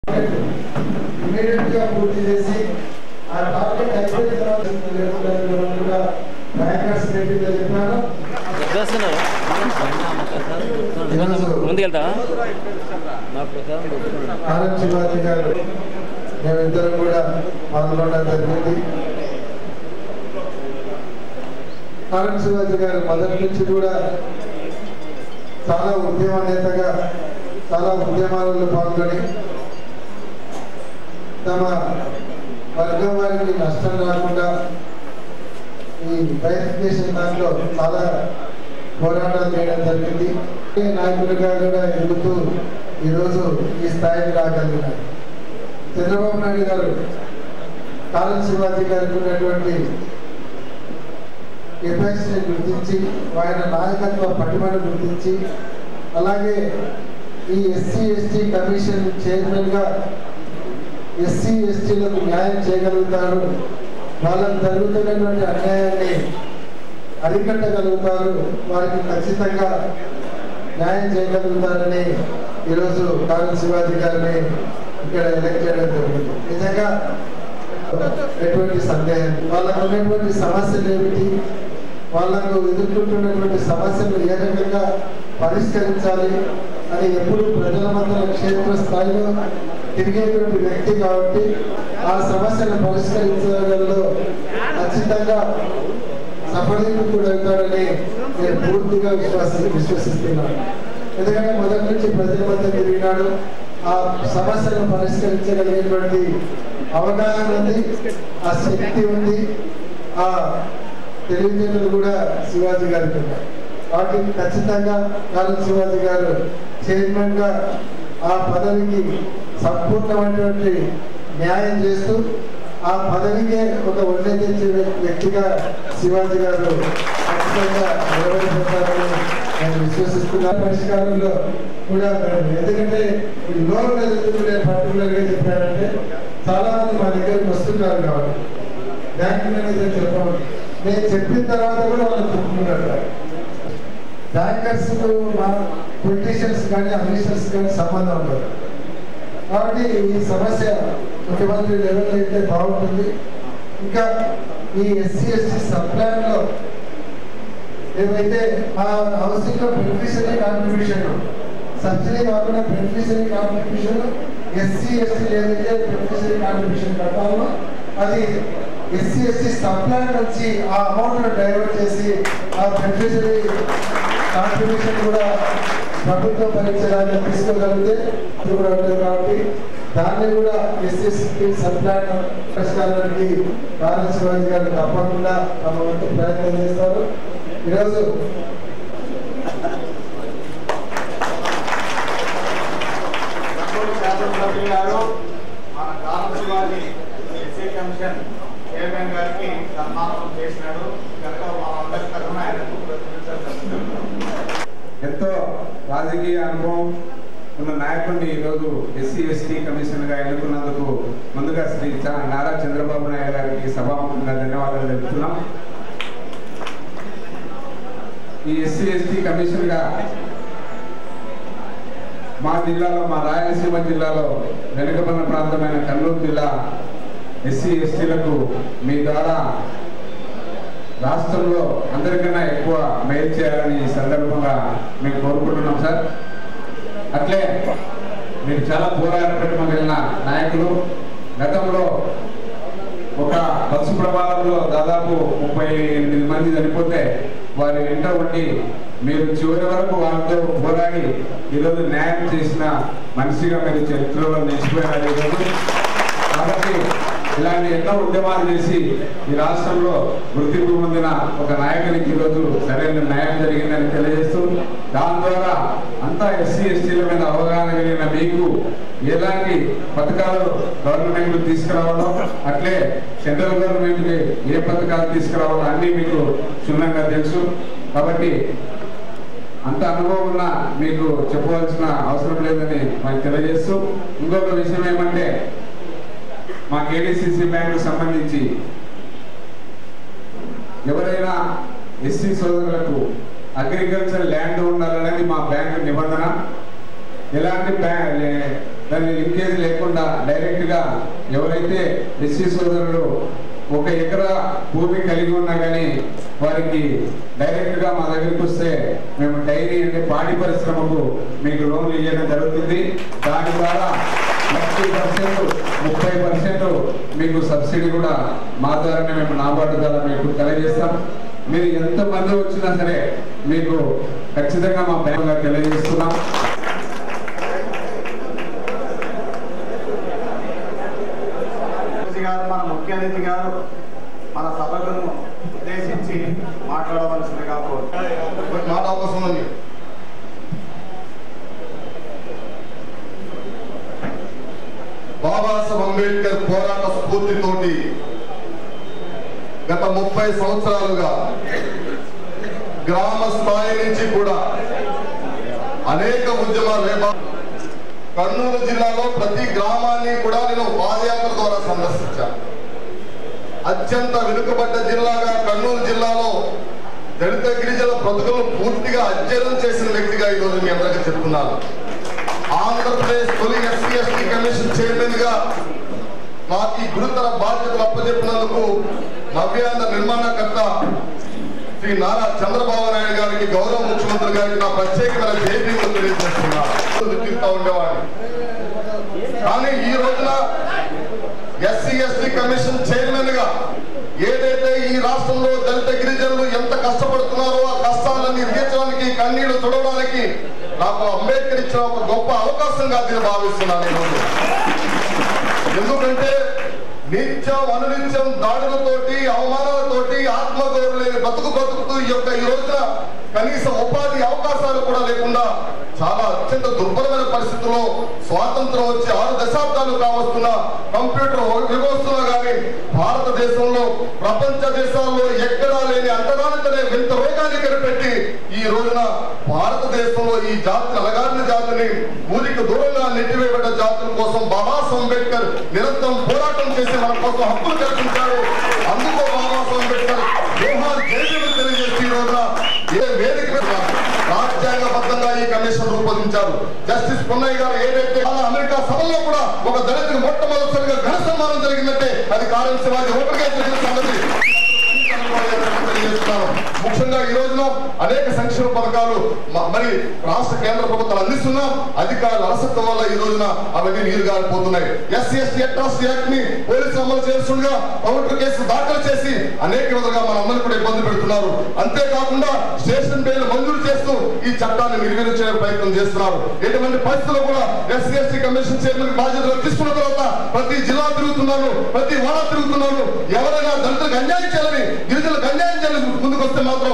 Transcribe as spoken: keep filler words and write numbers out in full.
ఇమీడియట్గా పూర్తి చేసి ఆ టార్గెట్ అయిపోయిన తర్వాత కూడా బ్యాంకర్స్ మీటింగ్లో చెప్పాను. ముందుకెళ్తా ఆర్ఎం శివాజీ గారు మేమిద్దరం కూడా పాల్గొనడం జరిగింది. ఆర్ఎం శివాజీ గారు మొదటి నుంచి కూడా చాలా ఉద్యమ నేతగా చాలా ఉద్యమాలలో పాల్గొని తమ వర్గం వారికి నష్టం రాకుండా ఈ బైఫికేషన్ దాంట్లో చాలా పోరాటాలు చేయడం జరిగింది. నాయకులుగా కూడా ఎదుగుతూ ఈరోజు ఈ స్థాయికి రాగలిగినారు. చంద్రబాబు నాయుడు గారు ఆర్ఎం శివాజీ గారికి ఉన్నటువంటి కెపాసిటీని గుర్తించి ఆయన నాయకత్వ పటిమను గుర్తించి అలాగే ఈ ఎస్సీ ఎస్టీ కమిషన్ చైర్మన్గా ఎస్సీ ఎస్టీలకు న్యాయం చేయగలుగుతారు, వాళ్ళకు జరుగుతున్నటువంటి అన్యాయాన్ని అరికట్టగలుగుతారు, వారికి ఖచ్చితంగా న్యాయం చేయగలుగుతారని ఈరోజు ఆర్ఎం శివాజీ గారిని ఇక్కడ ఎలక్ట్ చేయడం జరిగింది. నిజంగా ఎటువంటి సందేహం వాళ్ళకు ఉన్నటువంటి సమస్యలు ఏమిటి, వాళ్ళకు ఎదుర్కొంటున్నటువంటి సమస్యలు ఏ రకంగా పరిష్కరించాలి అని ఎప్పుడు ప్రజల మధ్య క్షేత్ర స్థాయిలో తిరిగేటువంటి వ్యక్తి కాబట్టి ఆ సమస్యను పరిష్కరించడంలో ఖచ్చితంగా సఫలీకృతుడవుతాడని నేను పూర్తిగా విశ్వాస విశ్వసిస్తున్నాను. ఎందుకంటే మొదటి నుంచి ప్రజల మధ్య తిరిగినాడు, ఆ సమస్యను పరిష్కరించగలిగేటువంటి అవగాహన ఉంది, ఆ శక్తి ఉంది, ఆ తెలివితేటలు కూడా శివాజీ గారికి ఉన్నాయి. వాటికి ఖచ్చితంగా ఆర్ఎం శివాజీ గారు చైర్మన్గా ఆ పదవికి సంపూర్ణమైనటువంటి న్యాయం చేస్తూ ఆ పదవికే ఒక ఒళ్ళే తెచ్చే వ్యక్తిగా శివాజీ గారు ఖచ్చితంగా నిలబడిపోతారని నేను విశ్వసిస్తున్నాను. పరిష్కారంలో కూడా ఎందుకంటే ఈ లోన్ ఎందుకు నేను పర్టికులర్గా చెప్పానంటే చాలా మంది మా దగ్గరికి వస్తున్నారు కాబట్టి బ్యాంక్ మేనేజర్ చెప్పాలి, నేను చెప్పిన తర్వాత కూడా వాళ్ళు చెప్పుకున్నారు. బ్యాంకర్స్ మా పొలిటీషియన్స్ కానీ అఫీషియల్స్ కానీ సంబంధం ఉండదు కాబట్టి ఈ సమస్య ముఖ్యమంత్రి లెవెల్లో అయితే బాగుంటుంది. ఇంకా ఈ ఎస్సీ ఎస్టీ సబ్ ప్లాన్లో ఏవైతే ఆ హౌసింగ్లో బెనిఫిషరీ కాంట్రిబ్యూషన్ సబ్సిడీ కాకుండా బెనిఫిషరీ కాంట్రిబ్యూషన్ ఎస్సీ ఎస్టీ ఏదైతే బెనిఫిషరీ కాంట్రిబ్యూషన్ కట్టాలో అది ఎస్సీ ఎస్టీ సబ్ ప్లాన్ నుంచి ఆ అమౌంట్ డైవర్ట్ చేసి ఆ బెనిఫిషరీ కాంట్రిబ్యూషన్ కూడా ప్రభుత్వం భరించడానికి తీసుకోగలిగితే అది కూడా ఉంటుంది. కాబట్టి దాన్ని కూడా ఎస్సీ సబ్ ప్లాన్ పరిష్కారానికి ఆర్ఎం శివాజీ గారు తప్పకుండా తమ వంతు ప్రయత్నం చేస్తారు. ఈరోజు మన RM Shivaji SC commission chairman గారికి సన్మానం చేసినాడు. ఎంతో రాజకీయ అనుభవం ఉన్న నాయకుడిని ఈరోజు ఎస్సీ ఎస్టీ కమిషన్గా ఎన్నుకున్నందుకు ముందుగా శ్రీ నారా చంద్రబాబు నాయుడు గారికి సభాముఖంగా ధన్యవాదాలు తెలుపుతున్నాం. ఈ ఎస్సీ ఎస్టీ కమిషన్గా మా జిల్లాలో మా రాయలసీమ జిల్లాలో వెనుకబడిన ప్రాంతమైన కర్నూలు జిల్లా ఎస్సీ ఎస్టీలకు మీ ద్వారా రాష్ట్రంలో అందరికన్నా ఎక్కువ మేలు చేయాలని ఈ సందర్భంగా మేము కోరుకుంటున్నాం సార్. అట్లే మీరు చాలా పోరాటపడి వెళ్ళిన నాయకులు. గతంలో ఒక బస్సు ప్రమాదంలో దాదాపు ముప్పై ఎనిమిది మంది చనిపోతే వారి వెంట ఉండి మీరు చివరి వరకు వారితో పోరాడి ఈరోజు న్యాయం చేసిన మనిషిగా మీరు చరిత్రలో నిలిచిపోయినారు ఈరోజు. కాబట్టి ఇలాంటి ఎన్నో ఉద్యమాలు చేసి ఈ రాష్ట్రంలో గుర్తింపు పొందిన ఒక నాయకునికి ఈరోజు సరైన న్యాయం జరిగిందని తెలియజేస్తూ దాని ద్వారా అంతా ఎస్సీ ఎస్టీల మీద అవగాహన కలిగిన మీకు ఎలాంటి పథకాలు గవర్నమెంట్ తీసుకురావడం అట్లే సెంట్రల్ గవర్నమెంట్కి ఏ పథకాలు తీసుకురావడం అన్నీ మీకు క్షుణ్ణంగా తెలుసు. కాబట్టి అంత అనుభవం ఉన్న మీకు చెప్పవలసిన అవసరం లేదని మనకు తెలియజేస్తూ ఇంకొక విషయం ఏమంటే మా కేడీసీసీ బ్యాంకు సంబంధించి ఎవరైనా ఎస్సీ సోదరులకు అగ్రికల్చర్ ల్యాండ్ ఉండాలనేది మా బ్యాంకు నిబంధన. ఎలాంటి దాన్ని లింకేజ్ లేకుండా డైరెక్ట్గా ఎవరైతే ఎస్సీ సోదరులు ఒక ఎకరా భూమి కలిగి ఉన్నా కానీ వారికి డైరెక్ట్గా మా దగ్గరికి వస్తే మేము డైరీ అంటే పాడి పరిశ్రమకు మీకు లోన్లు ఇవ్వడం జరుగుతుంది. దాని ద్వారా థర్టీ పర్సెంట్ ముప్పై పర్సెంట్ మీకు సబ్సిడీ కూడా మా ద్వారానే మేము నాబార్డు ద్వారా మీకు తెలియజేస్తాం. మీరు ఎంతమంది వచ్చినా సరే మీకు ఖచ్చితంగా మా బ్యాంకుగా తెలియజేస్తున్నాం. మన ముఖ్య అతిథి గారు మన సభను ఉద్దేశించి మాట్లాడవలసిందిగా మాట అవకాశం ఉంది. బాబాసాహెబ్ అంబేద్కర్ పోరాట స్ఫూర్తితోటి గత ముప్పై సంవత్సరాలుగా గ్రామ స్థాయి నుంచి కూడా అనేక ఉద్యమాలు కర్నూలు జిల్లాలో ప్రతి గ్రామాన్ని కూడా నేను పాదయాత్ర ద్వారా సందర్శించాను. అత్యంత వెనుకబడ్డ జిల్లాగా కర్నూలు జిల్లాలో దళిత గిరిజన బ్రతుకులను పూర్తిగా అధ్యయనం చేసిన వ్యక్తిగా ఈరోజు మీ అందరికీ చెప్తున్నాను. ఆంధ్రప్రదేశ్ తొలి ఎస్సీ ఎస్టీ కమిషన్ చైర్మన్ గా నాకు ఈ గురుతర బాధ్యతలు అప్పచెప్పినందుకు నవ్యాంధ్ర నిర్మాణకర్త శ్రీ నారా చంద్రబాబు నాయుడు గారికి, గౌరవ ముఖ్యమంత్రి గారికి నా ప్రత్యేకమైన జైబీలు తెలియజేస్తున్నా ఉండేవాడిని. కానీ ఈ రోజున ఎస్సీ ఎస్టీ కమిషన్ చైర్మన్ గా ఏదైతే ఈ రాష్ట్రంలో దళిత గిరిజనులు ఎంత కష్టపడుతున్నారో ఆ కష్టాలను తీర్చడానికి, కన్నీళ్లు తుడవడానికి నాకు అంబేద్కర్ ఇచ్చిన ఒక గొప్ప అవకాశంగా దీన్ని భావిస్తున్నాను ఈరోజు. ఎందుకంటే నిత్యం అనునిత్యం దాడులతోటి, అవమానాలతోటి, ఆత్మగౌరవం లేని బతుకు బతుకుతూ ఈ యొక్క ఈ రోజున కనీస ఉపాధి అవకాశాలు కూడా లేకుండా చాలా అత్యంత దుర్బలమైన పరిస్థితుల్లో స్వాతంత్రం వచ్చి ఆరు దశాబ్దాలు కావస్తున్న కంప్యూటర్ వివస్తున్నా కానీ భారతదేశంలో ప్రపంచ దేశాల్లో ఎక్కడా లేని అంతరానికనే వింత రోగాన్ని కనిపెట్టి ఈ రోజున భారతదేశంలో ఈ జాతిని అలగారిన జాతిని ఊరికి దూరంగా నెట్టివేయబడ్డ జాతుల కోసం బాబాసాహెబ్ అంబేద్కర్ నిరంతరం పోరాటం చేసి మన కోసం హక్కులు కల్పించారు. అందుకో బాబాసాహెబ్ అంబేద్కర్ జోహార్ జైలు తెలియజేసి ఈ రోజున ఏ వేదిక రాజ్యాంగబద్ధంగా ఈ కమిషన్ రూపొందించారు. జస్టిస్ పున్నయ్య గారు ఏదైతే అమెరికా సభలో కూడా ఒక దళితులకు మొట్టమొదటిసారిగా ఘన సన్మానం జరిగిందంటే అది కారం శివాజీ ఒకటిగా జరిగిన సంగతి తెలియజేస్తున్నాను. ముఖ్యంగా ఈ రోజున అనేక సంక్షేమ పథకాలు మరి రాష్ట్ర కేంద్ర ప్రభుత్వాలు అందిస్తున్నా అధికారుల అలసత్వం వల్ల ఈ రోజున అవన్నీ నీరు గారిపోతున్నాయి. ఎస్సీ ఎస్టీ అట్రాసిటీ యాక్ట్ ని పోలీసులు అమలు చేస్తుండగా కౌంటర్ కేసు దాఖలు చేసి అనేక విధంగా మన అందరినీ కూడా ఇబ్బంది పెడుతున్నారు. అంతేకాకుండా స్టేషన్ బెయిల్ మంజూరు చేస్తూ ఈ చట్టాన్ని నిర్వహించే ప్రయత్నం చేస్తున్నారు. ఎటువంటి పరిస్థితుల్లో కూడా ఎస్సీ ఎస్టీ కమిషన్ చైర్మన్ బాధ్యతలు తీసుకున్న తర్వాత ప్రతి జిల్లా తిరుగుతున్నాను, ప్రతి వాడ తిరుగుతున్నాను. ఎవరైనా దళితులకు అన్యాయం చేయాలని, గిరిజనులకు అన్యాయం చేయాలని ముందుకు వస్తే మాత్రం